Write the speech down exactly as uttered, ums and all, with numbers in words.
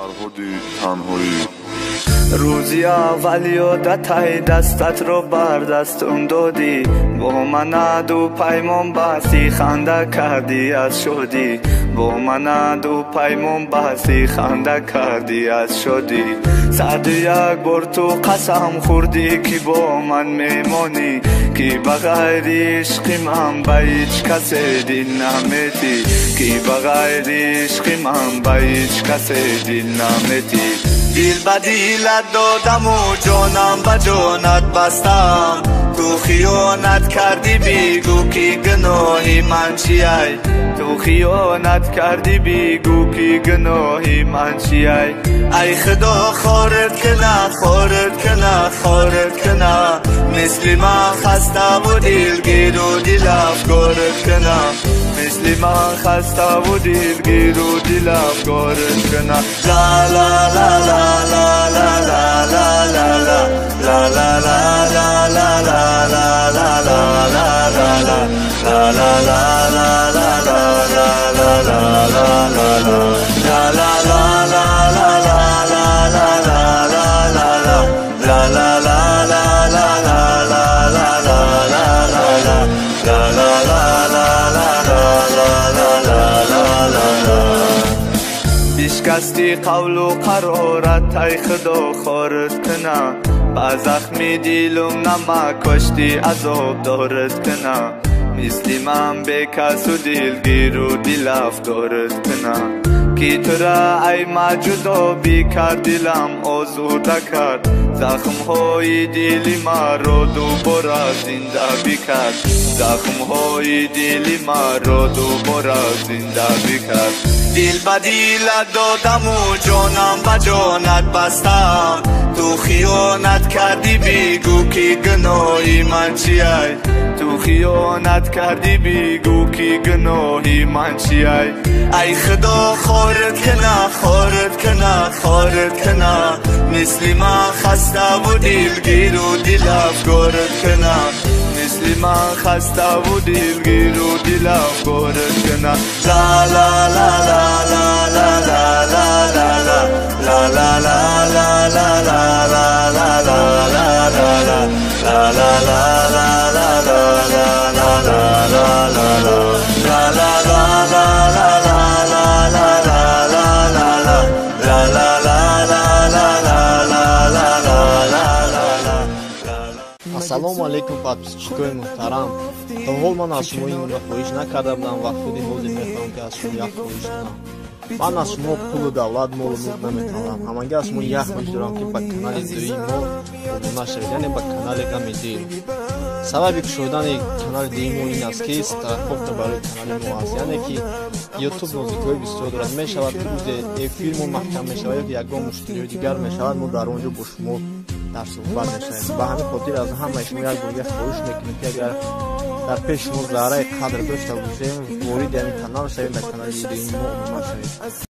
روزی اول یادت دستت رو بر دستم دادی، با من دو پیمان بحثی خنده کردی از شدی، با من دو پیمان بحثی خنده کردی از شدی. صد یک بار تو قسم خوردی که با من میمانی، که بغیر عشق من به هیچ کسی دل نمیدی، که بغیر عشق من به هیچ کسی دل نمیدی. دل به دلت دادم و جانم به جانت بستم، تو خیانت کردی بگو که گناهی من چیه، تو خیانت کردی بگو که گناهی من چیه. ای خدا خارت کنه خارت کنه خارت کنه، مثل من خسته و دلگیر و دل افکارت کنه، مثل من خسته و دلگیر و دل افکارت کنه. لا لا لا لا لا لا لا لا لا لا لا لا لا لا لا بشکستی قول و قرارت ای خدا خارت کنه، با زخمی دلم نمک کشتی عذاب دارت کنه، مثل من به کس و دلگیر و دل افکارت کنه. که تو را ای مجدا بی کرد دلم آزرده کرد، زخم های دل من را دوباره زنده بی کرد، زخم های دل من را دوباره زنده بی کرد. دل به دلت دادم و جانم به جانت بستم، تو خیانت کردی بگو که گناهی من چیه، تو خیانت کردی بگو که گناهی من چیه. ای خدا خارت کنه خارت کنه خارت کنه، مثل من خسته و دلگیر و دل افکارت کنه، مثل من خسته و دلگیر و دل افکارت کنه. لا لا لا لا لا لا لا لا لا لا لا لا لا Ассалому алейкум, подписчикои муҳтарам. То ҳол ман аз шумо ин хоҳиш накарда будам ва худи ҳозир мехоҳам ки аз шумо як хоҳиш кунам. Ман аз шумо пулу давлат молу мулк наметавонам. Ҳаманга аз шумо як хоҳиш дорам ки ба канали дуи мо обуна шавед, яъне ба канали Гами Дил. Сабаби кушодани канали дуи мо ин аст ки страховка барои канали мо аст, яъне ки ютуб нозикҳои бисёр дорад. Мешавад ки рӯзе эфирмо маҳкам мешавад ё ки ягон мушкилиҳои дигар мешавад, мо дар он ҷо бо шумо дар суҳбат мешавем. Ба ҳамин хотир аз ҳамаи шумо як бор хоҳиш мекунем ки агар дар пеши мо зараи қадр дошта бошем, ворид ҳамин канал шавем, дар канали дуи мо обуна шавед.